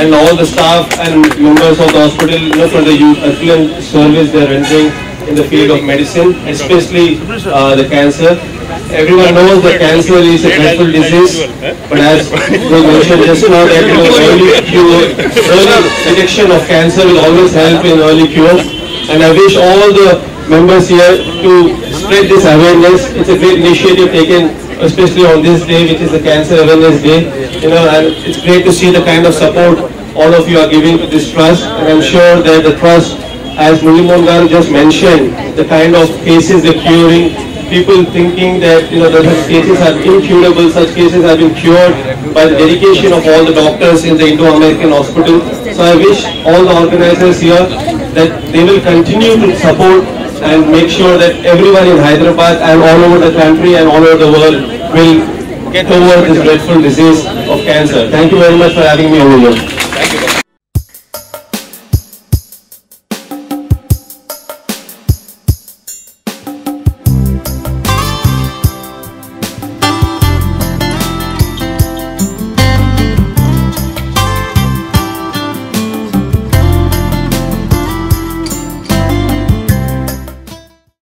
and all the staff and members of the hospital, for the excellent service they are rendering in the field of medicine, especially the cancer. Everyone knows that cancer is a dreadful disease, but as was mentioned just now, that early detection of cancer will always help in early cure. And I wish all the members here to spread this awareness. It's a great initiative taken, especially on this day, which is the Cancer Awareness Day. And it's great to see the kind of support all of you are giving to this trust. And I'm sure that the trust, as Murli Mohan Garu just mentioned, the kind of cases they're curing, people thinking that such cases are incurable, such cases have been cured by the dedication of all the doctors in the Indo-American hospital. So I wish all the organizers here that they will continue to support and make sure that everyone in Hyderabad and all over the country and all over the world will get over this dreadful disease of cancer. Thank you very much for having me over here.